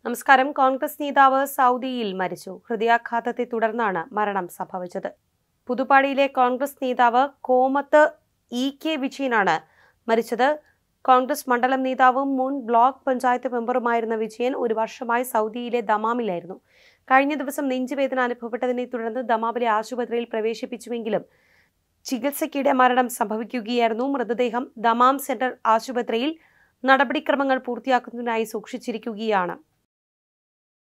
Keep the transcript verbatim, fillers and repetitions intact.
നമസ്കാരം. കോൺഗ്രസ് നേതാവ് സൗദിയിൽ മരിച്ചു. ഹൃദയാഘാതത്തെ തുടർന്നാണ് മരണം സംഭവിച്ചത്. പുതുപ്പാടിയിലെ കോൺഗ്രസ് നേതാവ് കോമത്ത് ഇ കെ വിജയനാണ് മരിച്ചത്. കോൺഗ്രസ് മണ്ഡലം നേതാവും മുൻ ബ്ലോക്ക് പഞ്ചായത്ത് മെമ്പറുമായിരുന്ന വിജയൻ ഒരു വർഷമായി സൗദിയിലെ ദമാമിലായിരുന്നു. കഴിഞ്ഞ ദിവസം നെഞ്ചുവേദന അനുഭവപ്പെട്ടതിനെ തുടർന്ന് ദമാമിലെ ആശുപത്രിയിൽ പ്രവേശിപ്പിച്ചുവെങ്കിലും ചികിത്സയ്ക്കിടെ മരണം സംഭവിക്കുകയായിരുന്നു. മൃതദേഹം ദമാം സെൻട്രൽ ആശുപത്രിയിൽ നടപടിക്രമങ്ങൾ പൂർത്തിയാക്കുന്നതിനായി സൂക്ഷിച്ചിരിക്കുകയാണ്.